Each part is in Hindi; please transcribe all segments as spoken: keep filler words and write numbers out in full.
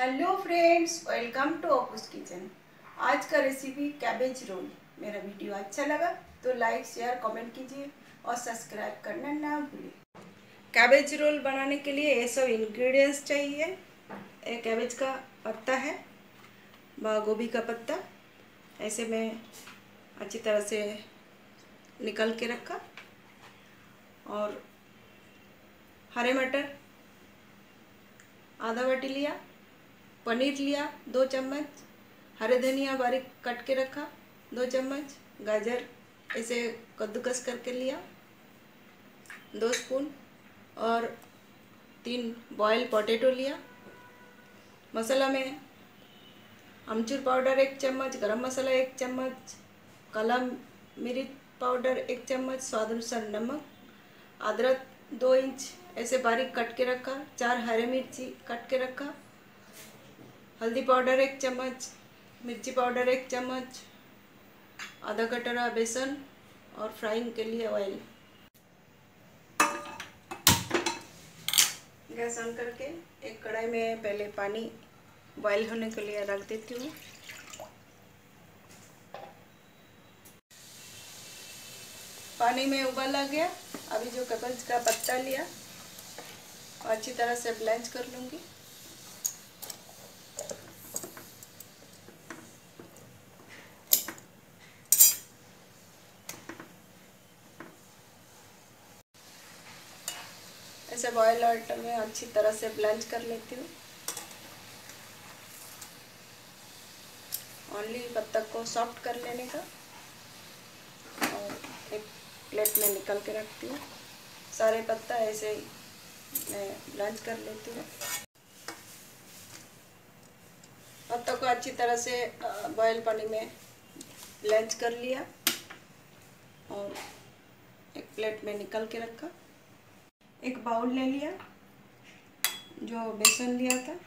Hello friends, welcome to Apu's kitchen. आज का रेसिपी कैबेज रोल। मेरा वीडियो अच्छा लगा तो लाइक शेयर कमेंट कीजिए और सब्सक्राइब करना ना भूलिए। कैबेज रोल बनाने के लिए ये सब इंग्रेडिएंट्स चाहिए। एक कैबेज का पत्ता है, व गोभी का पत्ता ऐसे मैं अच्छी तरह से निकल के रखा, और हरे मटर आधा बाटी लिया, पनीर लिया दो चम्मच, हरे धनिया बारीक कट के रखा दो चम्मच, गाजर ऐसे कद्दूकस करके लिया दो स्पून, और तीन बॉयल पोटैटो लिया। मसाला में अमचूर पाउडर एक चम्मच, गरम मसाला एक चम्मच, काला मिर्च पाउडर एक चम्मच, स्वाद अनुसार नमक, अदरक दो इंच ऐसे बारीक कट के रखा, चार हरे मिर्ची कट के रखा, हल्दी पाउडर एक चम्मच, मिर्ची पाउडर एक चम्मच, आधा कटोरा बेसन और फ्राइंग के लिए ऑयल। गैस ऑन करके एक कढ़ाई में पहले पानी बॉईल होने के लिए रख देती हूँ। पानी में उबाल आ गया। अभी जो कैबेज का पत्ता लिया अच्छी तरह से ब्लेंच कर लूँगी। ऐसे बॉयल वाटर में अच्छी तरह से ब्लेंच कर लेती हूँ। ओनली पत्ता को सॉफ्ट कर लेने का, और एक प्लेट में निकाल के रखती हूँ। सारे पत्ता ऐसे ही मैं ब्लेंच कर लेती हूँ। पत्ता को अच्छी तरह से बॉयल पानी में ब्लेंच कर लिया और एक प्लेट में निकाल के रखा। एक बाउल ले लिया, जो बेसन लिया था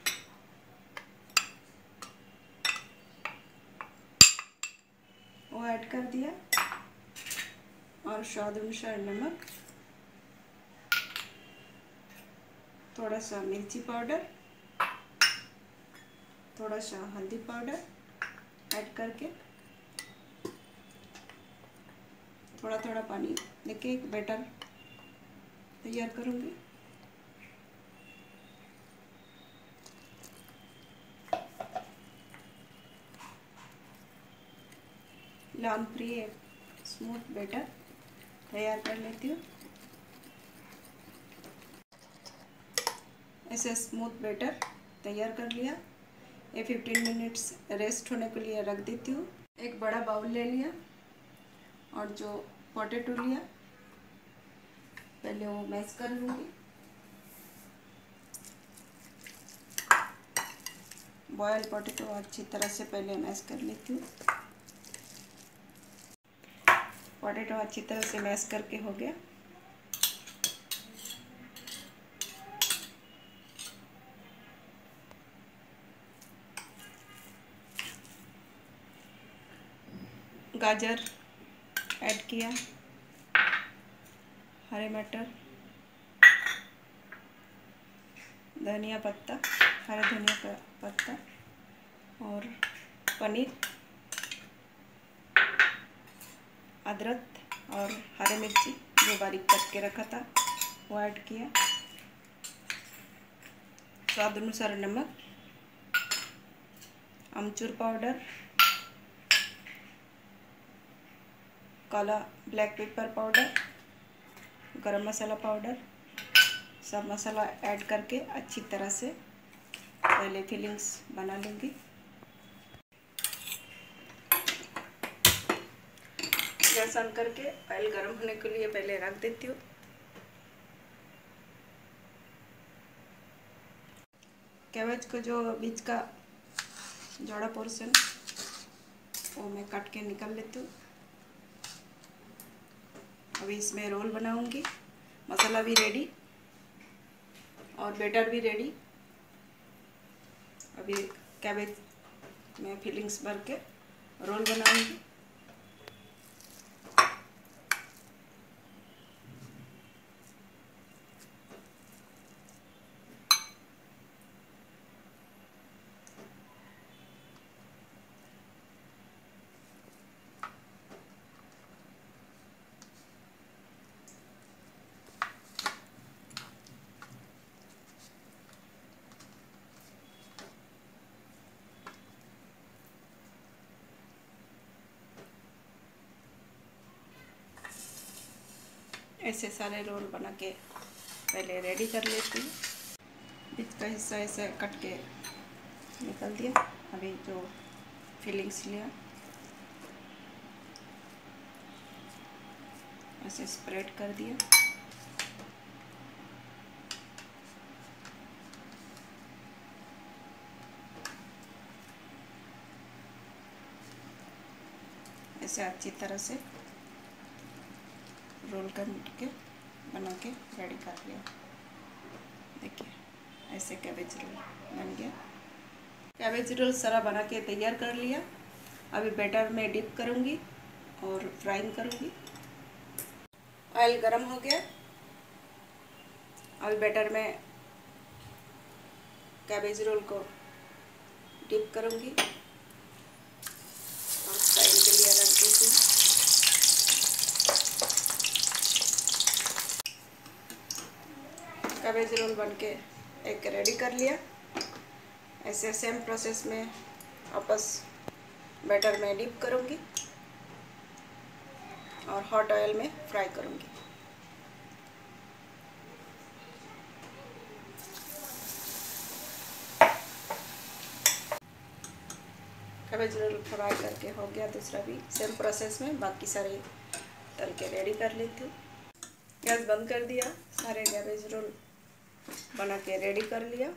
वो ऐड कर दिया, और स्वाद अनुसार नमक, थोड़ा सा मिर्ची पाउडर, थोड़ा सा हल्दी पाउडर ऐड करके थोड़ा थोड़ा पानी देके एक बैटर तैयार करूँगी। लॉन्ग फ्री एक स्मूथ बैटर तैयार कर लेती हूँ। ऐसे स्मूथ बैटर तैयार कर लिया। ये फिफ्टीन मिनट्स रेस्ट होने के लिए रख देती हूँ। एक बड़ा बाउल ले लिया, और जो पोटैटो लिया पहले वो मैश कर लूँगी। बॉयल पोटैटो अच्छी तरह से पहले मैश कर लेती हूँ। पोटैटो अच्छी तरह से मैश करके हो गया। गाजर ऐड किया, हरे मटर, धनिया पत्ता, हरे धनिया का पत्ता, और पनीर, अदरक और हरे मिर्ची जो बारीक कट के रखा था वो ऐड किया, स्वाद अनुसार नमक, अमचूर पाउडर, काला black pepper powder, garam masala powder, सब मसाला ऐड करके अच्छी तरह से पहले फिलिंग्स बना लूँगी। गैस ऑन करके ऑयल गर्म होने के लिए पहले रख देती हूँ। कैबेज को जो बीच का जोड़ा पोर्शन वो मैं काट के निकाल लेती हूँ। अभी इसमें रोल बनाऊंगी। मसाला भी रेडी और बैटर भी रेडी। अभी कैबेज में फिलिंग्स भर के रोल बनाऊंगी। ऐसे सारे रोल बना के पहले रेडी कर लेती हूँ। बीच का हिस्सा ऐसे कट के निकल दिया। अभी जो फिलिंग्स लिया ऐसे स्प्रेड कर दिया। ऐसे अच्छी तरह से रोल करके बना के रेडी कर लिया। देखिए ऐसे कैबेज रोल बन गया। कैबेज रोल सारा बना के तैयार कर लिया। अभी बैटर में डिप करूँगी और फ्राइंग करूँगी। ऑयल गरम हो गया। अभी बैटर में कैबेज रोल को डिप करूँगी और फ्राइंग के लिए रख देती हूँ। कैबेज रोल बनके एक रेडी कर लिया। ऐसे सेम प्रोसेस में वापस बैटर में डिप करूँगी और हॉट ऑयल में फ्राई करूँगी। कैबेज रोल फ्राई करके हो गया। दूसरा भी सेम प्रोसेस में बाकी सारे तल के रेडी कर लेती हूँ। गैस बंद कर दिया। सारे कैबेज रोल बना के रेडी कर लिया।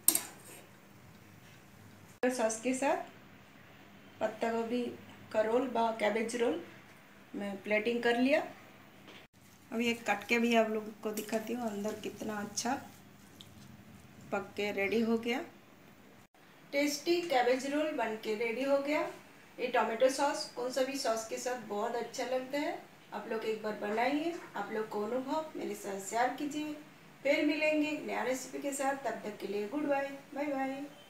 सॉस के साथ पत्ता गोभी का रोल बा कैबेज रोल मैं प्लेटिंग कर लिया। अभी एक काट के भी आप लोगों को दिखाती हूँ अंदर कितना अच्छा पक के रेडी हो गया। टेस्टी कैबेज रोल बन के रेडी हो गया। ये टोमेटो सॉस कौन सा भी सॉस के साथ बहुत अच्छा लगता है। आप लोग एक बार बनाइए। आप लोग को अनुभव मेरे साथ शेयर कीजिए। फिर मिलेंगे नया रेसिपी के साथ। तब तक के लिए गुड बाय। Bye bye.